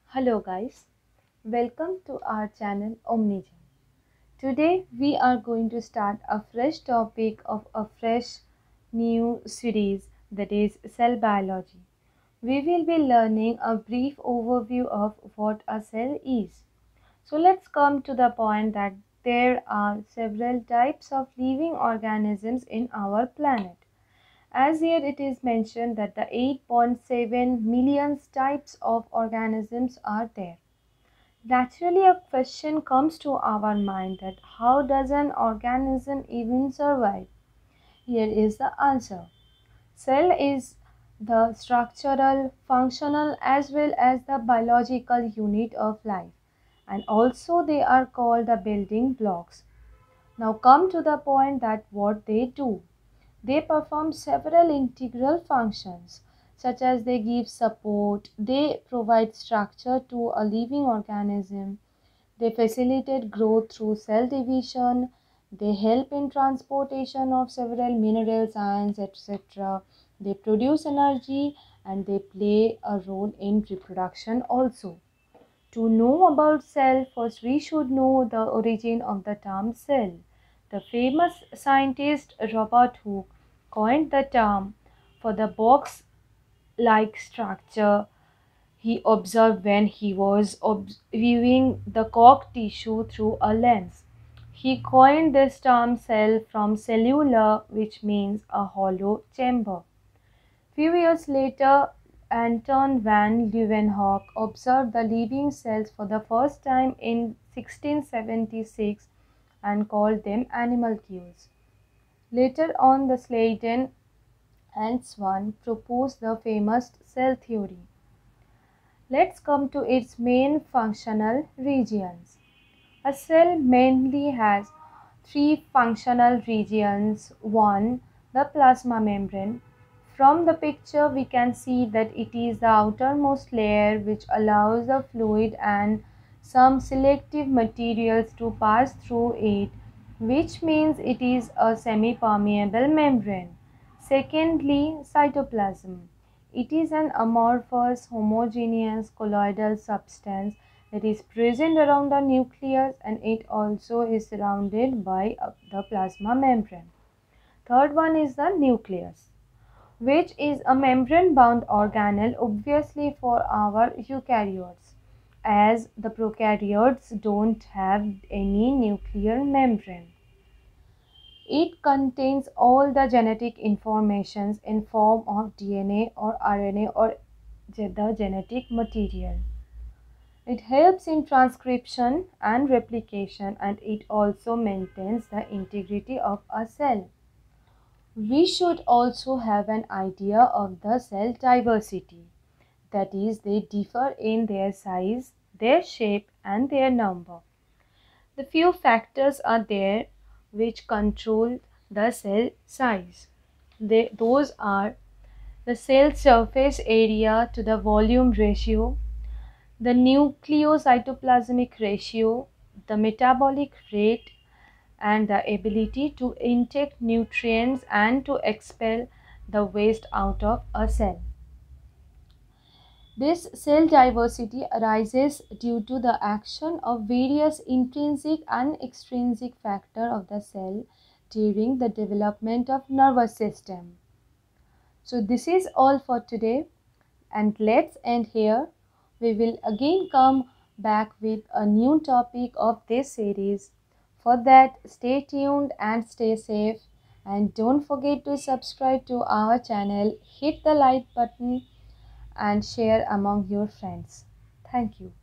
Hello guys, welcome to our channel Omnigen. Today we are going to start a fresh topic of a fresh new series, that is cell biology. We will be learning a brief overview of what a cell is. So let's come to the point that there are several types of living organisms in our planet. As here it is mentioned that the 8.7 million types of organisms are there. Naturally, a question comes to our mind that how does an organism even survive? Here is the answer. Cell is the structural, functional as well as the biological unit of life, and also they are called the building blocks. Now come to the point that what they do. They perform several integral functions, such as they give support, they provide structure to a living organism, they facilitate growth through cell division, they help in transportation of several minerals, ions, etc. They produce energy and they play a role in reproduction also. To know about cell, first we should know the origin of the term cell. The famous scientist Robert Hooke coined the term for the box-like structure he observed when he was viewing the cork tissue through a lens. He coined this term cell from cellular, which means a hollow chamber. Few years later, Anton van Leeuwenhoek observed the living cells for the first time in 1676 and called them animalcules. Later on, the Sladen and Swan proposed the famous cell theory. Let's come to its main functional regions. A cell mainly has three functional regions. One, the plasma membrane. From the picture we can see that it is the outermost layer which allows the fluid and some selective materials to pass through it, which means it is a semi-permeable membrane. Secondly, cytoplasm. It is an amorphous, homogeneous, colloidal substance that is present around the nucleus, and it also is surrounded by the plasma membrane. Third one is the nucleus, which is a membrane-bound organelle, obviously for our eukaryotes, as the prokaryotes don't have any nuclear membrane. It contains all the genetic informations in form of DNA or RNA or the genetic material. It helps in transcription and replication, and it also maintains the integrity of a cell. We should also have an idea of the cell diversity. That is, they differ in their size, their shape and their number. The few factors are there which control the cell size. Those are the cell surface area to the volume ratio, the nucleocytoplasmic ratio, the metabolic rate, and the ability to intake nutrients and to expel the waste out of a cell. This cell diversity arises due to the action of various intrinsic and extrinsic factors of the cell during the development of nervous system. So this is all for today, and let's end here. We will again come back with a new topic of this series. For that, stay tuned and stay safe, and don't forget to subscribe to our channel, hit the like button and share among your friends. Thank you.